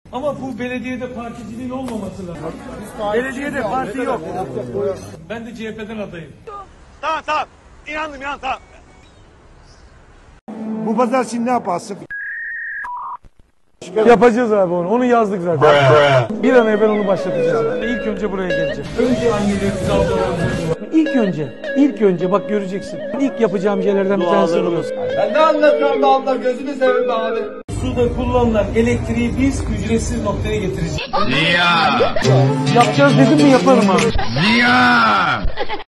Ama bu belediyede particiliğin olmaması lazım. Belediyede parti yok. Ben de CHP'den adayım. Tamam. İnandım tamam. Bu pazar şimdi ne yaparsın? Yapacağız abi onu. Onu yazdık zaten. Bir an evvel onu başlatacağız. İlk önce buraya geleceğim. Önce annelerimizi alacağız. İlk önce bak göreceksin. İlk yapacağım şeylerden bir tanesi bu. Ben ne anlatıyorum be abla, gözünü seveyim be abi. Suda kullanılan elektriği biz ücretsiz noktaya getireceğiz. Yapacağız dedim mi yaparım abi.